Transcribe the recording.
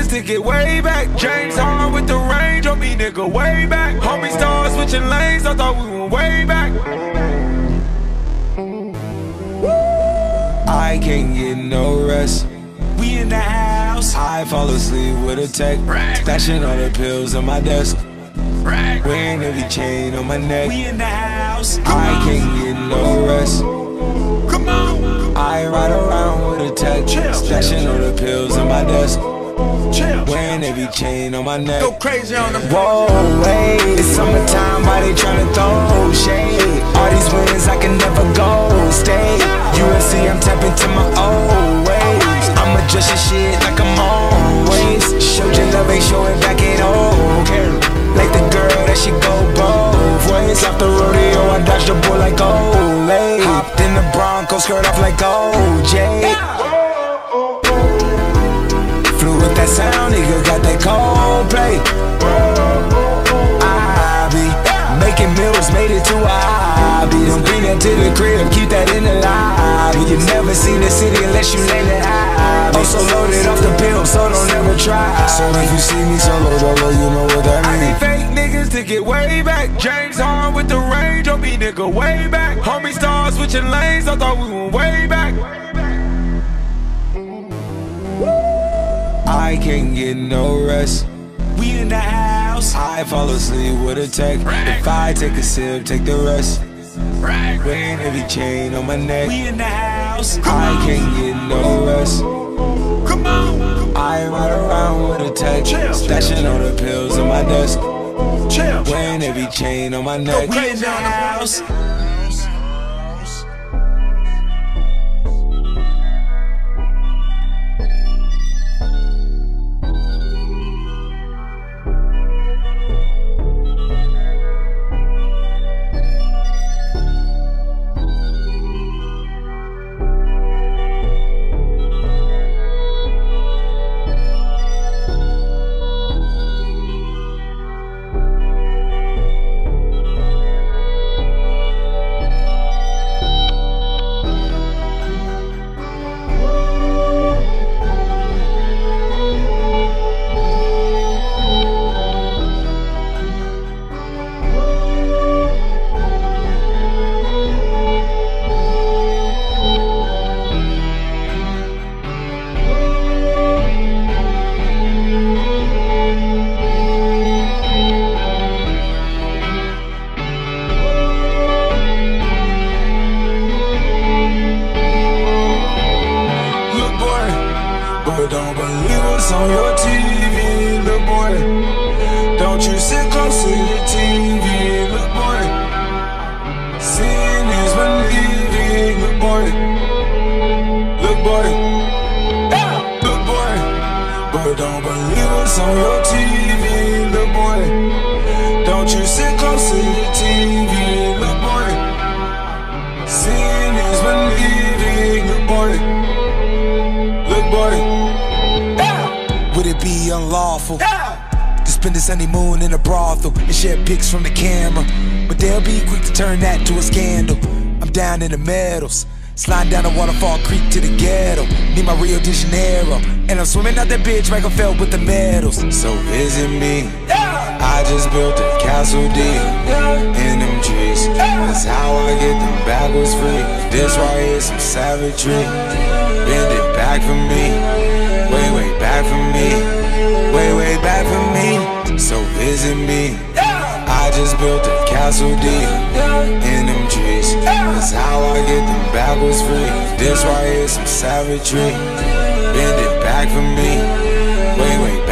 to get way back. James Harden with the range on me, nigga, way back. Homie started switching lanes, I thought we went way back. I can't get no rest. We in the house. I fall asleep with a tech. Stashing all the pills on my desk. Wearing every chain on my neck. We in the house. I can't get no rest. Come on. I ride around with a tech. Stashing all the pills on my desk. Wearing every chain on my neck. Go crazy on them. Whoa, wait, it's summertime, why they tryna throw shade? All these wins, I can never go stay. UFC, I'm tapping to my old ways. I'm adjusting shit like I'm always. Showed your love, ain't showing back, ain't okay. Like the girl that she go both ways. Off the rodeo, I dodged the boy like Olay. Hopped in the Bronco, skirt off like OJ. Flew with that sound, nigga, got that Coldplay. I be making meals, made it to a hobby. Don't bring that to the crib, keep that in the lobby. You never seen the city unless you land it high. I'm so loaded off the pill, so don't ever try. So if you see me solo, dolo, you know what that means. I need fake niggas to get way back. James Harden with the range on me, nigga, way back. Homie started switching lanes, I thought we went way back. I can't get no rest. We in the house. I fall asleep with a tech. If I take a sip, take the rest. Wearing every chain on my neck. We in the house. I can't get no rest. Come on. I ride around with a tech. Stashing all the pills on my desk. Wearing every chain on my neck. We in the house. Don't believe what's on your TV, look boy. Don't you sit close to the TV, look boy. Seeing is believing, look boy. Look boy, yeah. Look boy. But don't believe what's on your TV, look boy. Don't you sit close to the TV, look boy. Seeing is believing, look boy. Look boy. Would it be unlawful to spend this honeymoon in a brothel and share pics from the camera? But they'll be quick to turn that to a scandal. I'm down in the Meadows, sliding down the Waterfall Creek to the ghetto. Need my Rio de Janeiro, and I'm swimming out that bitch like I fell with the medals. So visit me, I just built a castle deep in them trees. That's how I get them backwards free. This right here's some savagery. Bend it back for me, way back for me, way back for me. So visit me, I just built a castle deep in them trees. That's how I get them backwards free. This right here's some savagery. Bend it back for me, way